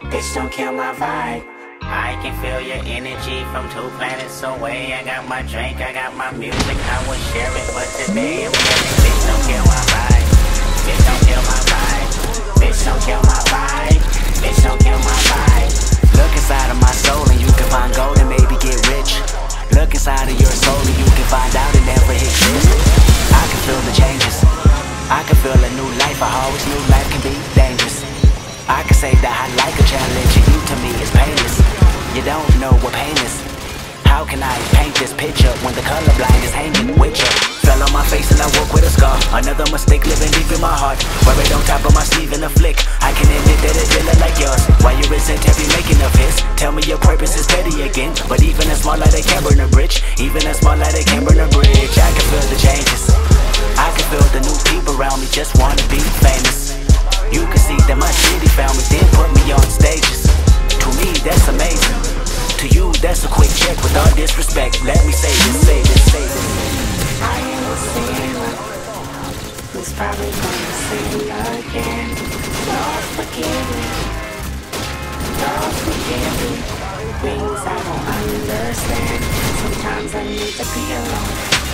Bitch, don't kill my vibe. I can feel your energy from 2 planets away. I got my drink, I got my music, I would share it, but today I'm yelling, bitch, don't kill my vibe. Bitch, don't kill my vibe. Bitch, don't kill my vibe. Bitch, don't kill my vibe. Look inside of my soul and you can find gold and maybe get rich. Look inside of your soul and you can find out it never exists. I can feel the changes, I can feel a new life. I always knew life can be dangerous. I can say that I like a challenge and you to me is painless. You don't know what pain is. How can I paint this picture when the colorblind is hanging with you? Fell on my face and I woke with a scar. Another mistake living deep in my heart. Wear it on top of my sleeve in a flick. I can admit that it didn't look like yours. Why you resent every making of his? Tell me your purpose is petty again. But even a small light, they can't burn a bridge. Even a small light, they can't burn a bridge. I can feel the changes, I can feel the new people around me just wanna be famous. You can see that my city found me, then put me on stages. To me, that's amazing. To you, that's a quick check. With all disrespect, let me say this, say this, say this. I am a sinner who's probably gonna sin again. Lord, forgive me. Lord, forgive me. Things I don't understand. Sometimes I need to be alone.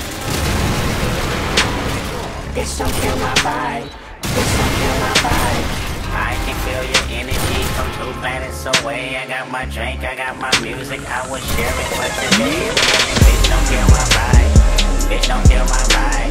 Bitch, don't kill my vibe. Bitch, don't kill my vibe. I can feel your energy from 2 planets away. I got my drink, I got my music, I would share it, but today I'm yelling, bitch, don't kill my vibe. Bitch, don't kill my vibe.